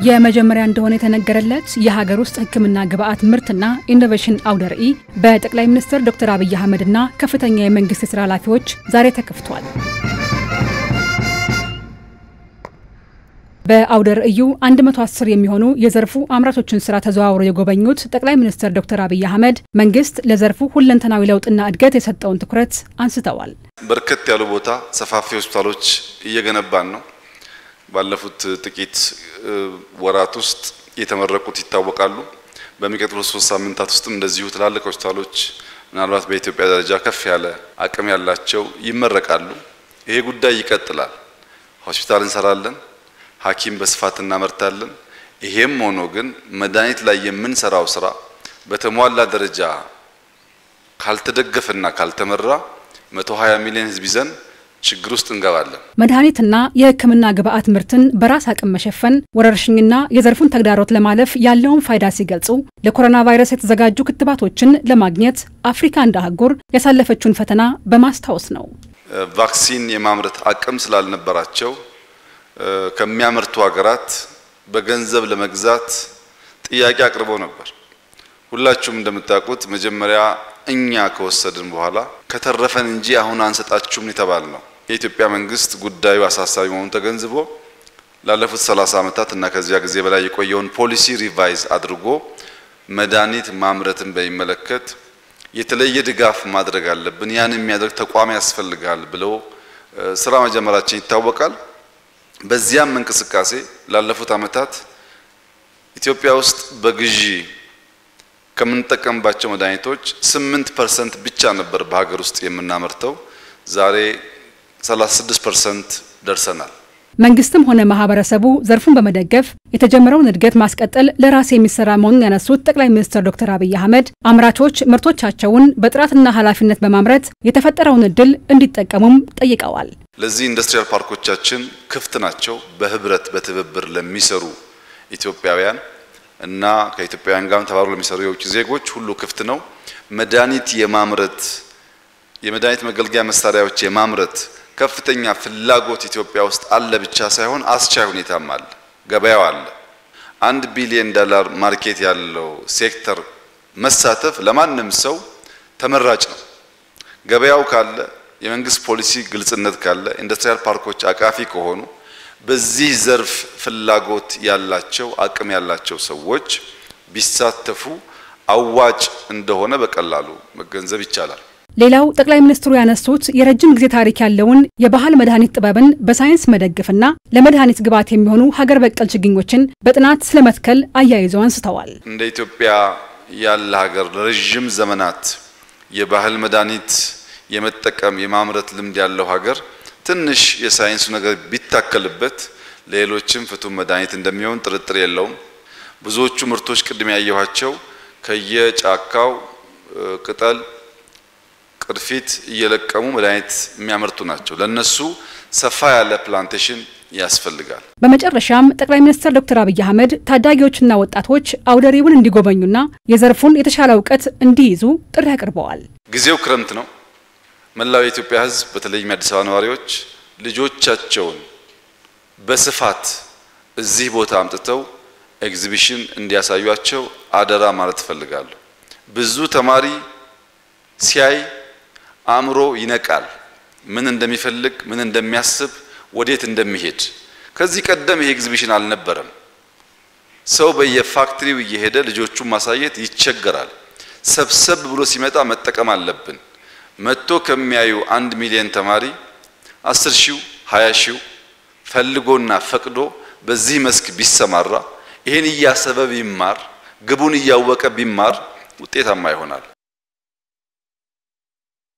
የመጀመሪያ እንደሆነ የተነገረለት የሀገር ውስጥ ሕክምና ግብአት ምርትና ኢኖቬሽን አውደ ርዕይ በጠቅላይ ሚኒስትር ዶክተር አብይ አህመድና ከፍተኛ የመንግስት የሥራ ኃላፊዎች ዛሬ ተከፍቷል። በአውደ ርዕዩ 110 የሚሆኑ የዘርፉ አምራቾችን ስራ ተዘዋውረው የጎበኙት ጠቅላይ ሚኒስትር ዶክተር አብይ አህመድ መንግስት ለዘርፉ ሁለንተናዊ ለውጥና እድገት የሰጠውን ትኩረት አንስተዋል። በርከት ያሉ ቦታ ሰፋፊ ሆስፒታሎች እየገነባን ነው። ባለፉት ጥቂት ወራት ውስጥ የተመረቁት ይታወቃሉ። በሚቀጥሉት 3 ሳምንታት ውስጥም እንደዚሁ ትላልቅ ሆስፒታሎች ምናልባት በኢትዮጵያ ደረጃ ከፍ ያለ አቅም ያላቸው ይመረቃሉ። ይሄ ጉዳይ ይቀጥላል። ሆስፒታል እንሰራለን፣ ሐኪም በስፋት እናመርታለን። ይሄም ሆኖ ግን መድኃኒት ላይ የምንሰራው ስራ በተሟላ ደረጃ ካልተደገፈና ካልተመራ 120 ሚሊዮን ህዝብ ይዘን ችግር ውስጥ እንገባለን። መድኃኒትና የሕክምና ግብአት ምርትን በራስ አቅም መሸፈን ወረርሽኝና የዘርፉን ተግዳሮት ለማለፍ ያለውን ፋይዳ ሲገልጹ ለኮሮና ቫይረስ የተዘጋጁ ክትባቶችን ለማግኘት አፍሪካ እንደ አህጉር ያሳለፈችውን ፈተና በማስታወስ ነው። ቫክሲን የማምረት አቅም ስላልነበራቸው ከሚያመርቱ ሀገራት በገንዘብ ለመግዛት ጥያቄ አቅርበው ነበር። ሁላችሁም እንደምታውቁት መጀመሪያ እኛ ከወሰድን በኋላ ከተረፈን እንጂ አሁን አንሰጣችሁም የተባል ነው። የኢትዮጵያ መንግስት ጉዳዩ አሳሳቢ መሆኑን ተገንዝቦ ላለፉት 30 ዓመታት እና ከዚያ ጊዜ በላይ የቆየውን ፖሊሲ ሪቫይዝ አድርጎ መድኃኒት ማምረትን በሚመለከት የተለየ ድጋፍ ማድረግ አለብን፣ ያን የሚያደርግ ተቋም ያስፈልጋል ብለው ስራ መጀመራችን ይታወቃል። በዚያም እንቅስቃሴ ላለፉት ዓመታት ኢትዮጵያ ውስጥ በግዢ ከምንጠቀምባቸው መድኃኒቶች 8% ብቻ ነበር በሀገር ውስጥ የምናመርተው። ዛሬ 36% ደርሰናል። መንግስትም ሆነ ማህበረሰቡ ዘርፉን በመደገፍ የተጀመረውን እድገት ማስቀጠል ለራስ የሚሰራ መሆኑን ያነሱት ጠቅላይ ሚኒስትር ዶክተር አብይ አህመድ አምራቾች ምርቶቻቸውን በጥራትና ኃላፊነት በማምረት የተፈጠረውን እድል እንዲጠቀሙም ጠይቀዋል። ለዚህ ኢንዱስትሪያል ፓርኮቻችን ክፍት ናቸው። በህብረት በትብብር ለሚሰሩ ኢትዮጵያውያን እና ከኢትዮጵያውያን ጋር ተባብረው ለሚሰሩ የውጭ ዜጎች ሁሉ ክፍት ነው። መድኃኒት የማምረት የመድኃኒት መገልገያ መሳሪያዎች የማምረት ከፍተኛ ፍላጎት ኢትዮጵያ ውስጥ አለ ብቻ ሳይሆን አስቻይ ሁኔታም አለ፣ ገበያው አለ። $1 ቢሊዮን ማርኬት ያለው ሴክተር መሳተፍ ለማንም ሰው ተመራጭ ነው። ገበያው ካለ፣ የመንግስት ፖሊሲ ግልጽነት ካለ፣ ኢንዱስትሪያል ፓርኮች አቃፊ ከሆኑ በዚህ ዘርፍ ፍላጎት ያላቸው አቅም ያላቸው ሰዎች ቢሳተፉ አዋጭ እንደሆነ በቀላሉ መገንዘብ ይቻላል። ሌላው ጠቅላይ ሚኒስትሩ ያነሱት የረጅም ጊዜ ታሪክ ያለውን የባህል መድኃኒት ጥበብን በሳይንስ መደገፍና ለመድኃኒት ግብዓት የሚሆኑ ሀገር በቀል ችግኞችን በጥናት ስለመትከል አያይዘው አንስተዋል። እንደ ኢትዮጵያ ያለ ሀገር ለረጅም ዘመናት የባህል መድኃኒት የመጠቀም የማምረት ልምድ ያለው ሀገር ትንሽ የሳይንሱ ነገር ቢታከልበት ለሌሎችም ፍቱን መድኃኒት እንደሚሆን ጥርጥር የለውም። ብዙዎቹ ምርቶች ቅድም ያየኋቸው ከየጫካው ቅጠል ቅርፊት እየለቀሙ መድኃኒት የሚያመርቱ ናቸው። ለነሱ ሰፋ ያለ ፕላንቴሽን ያስፈልጋል። በመጨረሻም ጠቅላይ ሚኒስትር ዶክተር አብይ አህመድ ታዳጊዎችና ወጣቶች አውደ ርዕዩን እንዲጎበኙና የዘርፉን የተሻለ ዕውቀት እንዲይዙ ጥሪ አቅርበዋል። ጊዜው ክረምት ነው። መላው የኢትዮጵያ ሕዝብ በተለይም የአዲስ አበባ ነዋሪዎች ልጆቻቸውን በስፋት እዚህ ቦታ አምጥተው ኤግዚቢሽን እንዲያሳዩአቸው አደራ ማለት ፈልጋለሁ። ብዙ ተማሪ ሲያይ አእምሮ ይነቃል። ምን እንደሚፈልግ፣ ምን እንደሚያስብ፣ ወዴት እንደሚሄድ። ከዚህ ቀደም ይሄ ኤግዚቢሽን አልነበረም። ሰው በየፋክተሪው እየሄደ ልጆቹን ማሳየት ይቸገራል። ሰብሰብ ብሎ ሲመጣ መጠቀም አለብን። መጥቶ ከሚያዩ 1 ሚሊዮን ተማሪ 10,000 20,000 ፈልጎና ፈቅዶ በዚህ መስክ ቢሰማራ ይሄን እያሰበ ቢማር ግቡን እያወቀ ቢማር ውጤታማ ይሆናል።